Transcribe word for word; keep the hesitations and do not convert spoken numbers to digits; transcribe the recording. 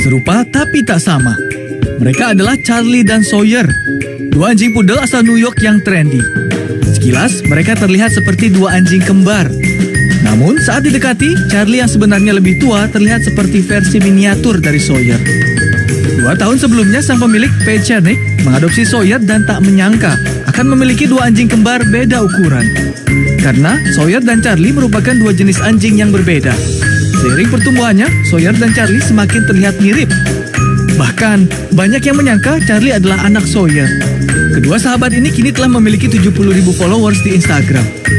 Serupa tapi tak sama. Mereka adalah Charlie dan Sawyer, dua anjing pudel asal New York yang trendy. Sekilas, mereka terlihat seperti dua anjing kembar. Namun, saat didekati, Charlie yang sebenarnya lebih tua terlihat seperti versi miniatur dari Sawyer. Dua tahun sebelumnya, sang pemilik, Pat Chernick, mengadopsi Sawyer dan tak menyangka akan memiliki dua anjing kembar beda ukuran. Karena Sawyer dan Charlie merupakan dua jenis anjing yang berbeda. Seiring pertumbuhannya, Sawyer dan Charlie semakin terlihat mirip. Bahkan, banyak yang menyangka Charlie adalah anak Sawyer. Kedua sahabat ini kini telah memiliki tujuh puluh ribu followers di Instagram.